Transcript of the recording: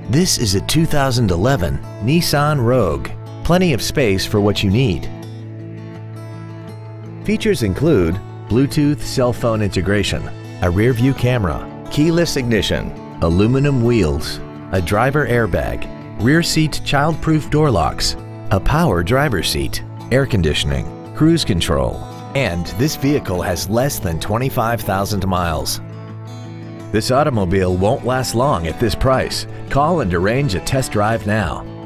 This is a 2011 Nissan Rogue. Plenty of space for what you need. Features include Bluetooth cell phone integration, a rear-view camera, keyless ignition, aluminum wheels, a driver airbag, rear seat child-proof door locks, a power driver's seat, air conditioning, cruise control, and this vehicle has less than 25,000 miles. This automobile won't last long at this price. Call and arrange a test drive now.